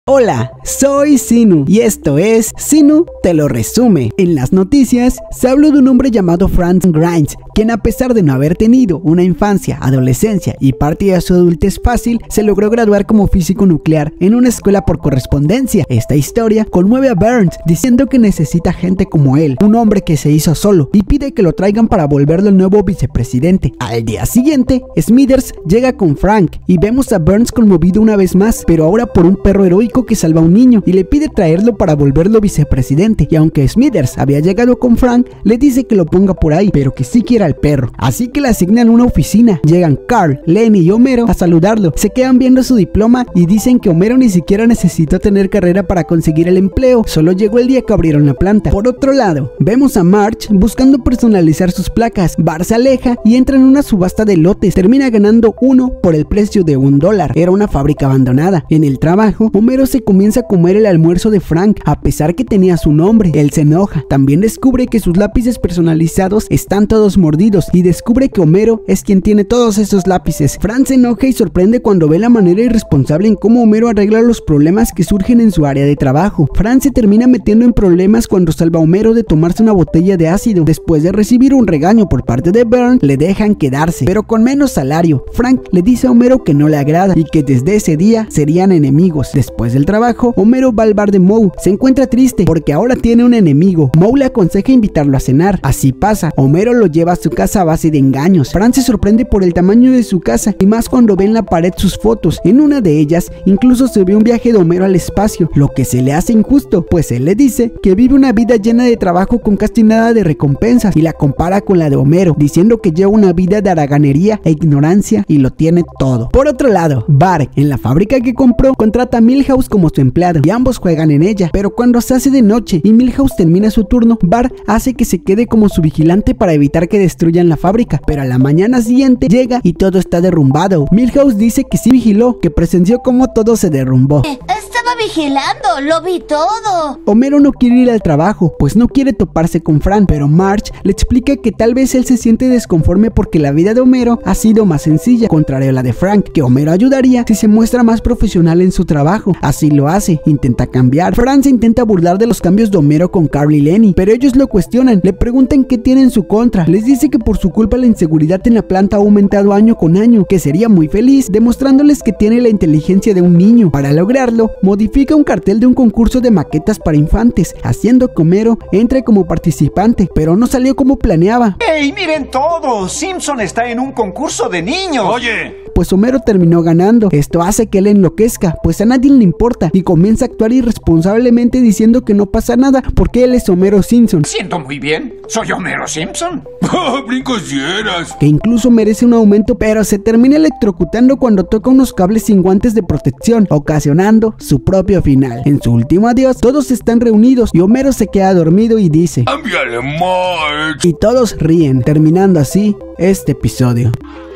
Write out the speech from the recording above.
Hola, soy Sinu y esto es Sinu te lo resume. En las noticias se habló de un hombre llamado Frank Grimes, quien a pesar de no haber tenido una infancia, adolescencia y parte de su adultez fácil, se logró graduar como físico nuclear en una escuela por correspondencia. Esta historia conmueve a Burns, diciendo que necesita gente como él, un hombre que se hizo solo, y pide que lo traigan para volverlo el nuevo vicepresidente. Al día siguiente, Smithers llega con Frank y vemos a Burns conmovido una vez más, pero ahora por un perro heroico que salva a un niño y le pide traerlo para volverlo vicepresidente. Y aunque Smithers había llegado con Frank, le dice que lo ponga por ahí, pero que sí quiera al perro, así que le asignan una oficina. Llegan Carl, Lenny y Homero a saludarlo, se quedan viendo su diploma y dicen que Homero ni siquiera necesitó tener carrera para conseguir el empleo, solo llegó el día que abrieron la planta. Por otro lado, vemos a Marge buscando personalizar sus placas. Bart se aleja y entra en una subasta de lotes, termina ganando uno por el precio de $1. Era una fábrica abandonada. En el trabajo, Homero se comienza a comer el almuerzo de Frank, a pesar que tenía su nombre. Él se enoja, también descubre que sus lápices personalizados están todos mordidos y descubre que Homero es quien tiene todos esos lápices. Frank se enoja y sorprende cuando ve la manera irresponsable en cómo Homero arregla los problemas que surgen en su área de trabajo. Frank se termina metiendo en problemas cuando salva a Homero de tomarse una botella de ácido. Después de recibir un regaño por parte de Burns, le dejan quedarse, pero con menos salario. Frank le dice a Homero que no le agrada y que desde ese día serían enemigos. Después del trabajo, Homero va al bar de Moe. Se encuentra triste porque ahora tiene un enemigo. Moe le aconseja invitarlo a cenar. Así pasa, Homero lo lleva a su casa a base de engaños. Frank se sorprende por el tamaño de su casa y más cuando ve en la pared sus fotos. En una de ellas incluso se ve un viaje de Homero al espacio, lo que se le hace injusto, pues él le dice que vive una vida llena de trabajo con casi nada de recompensas y la compara con la de Homero, diciendo que lleva una vida de haraganería e ignorancia y lo tiene todo. Por otro lado, Bart, en la fábrica que compró, contrata a Milhouse como su empleado y ambos juegan en ella, pero cuando se hace de noche y Milhouse termina su turno, Bart hace que se quede como su vigilante para evitar que destruyan la fábrica, pero a la mañana siguiente llega y todo está derrumbado. Milhouse dice que sí vigiló, que presenció cómo todo se derrumbó. Estaba vigilando, lo vi todo. Homero no quiere ir al trabajo, pues no quiere toparse con Frank, pero Marge le explica que tal vez él se siente desconforme porque la vida de Homero ha sido más sencilla, contrario a la de Frank, que Homero ayudaría si se muestra más profesional en su trabajo. Así lo hace, intenta cambiar. Frank se intenta burlar de los cambios de Homero con Carl y Lenny, pero ellos lo cuestionan, le preguntan qué tiene en su contra, les dice que por su culpa la inseguridad en la planta ha aumentado año con año, que sería muy feliz, demostrándoles que tiene la inteligencia de un niño. Para lograrlo, modifica un cartel de un concurso de maquetas para infantes, haciendo que Homero entre como participante, pero no salió como planeaba. ¡Ey, miren todos! ¡Simpson está en un concurso de niños! ¡Oye! Pues Homero terminó ganando. Esto hace que él enloquezca, pues a nadie le importa, y comienza a actuar irresponsablemente diciendo que no pasa nada porque él es Homero Simpson. Siento muy bien, soy Homero Simpson. ¡Brincosieras! Que incluso merece un aumento, pero se termina electrocutando cuando toca unos cables sin guantes de protección, ocasionando su propio final. En su último adiós, todos están reunidos y Homero se queda dormido y dice: ¡Cámbiale, Marge! y todos ríen, terminando así este episodio.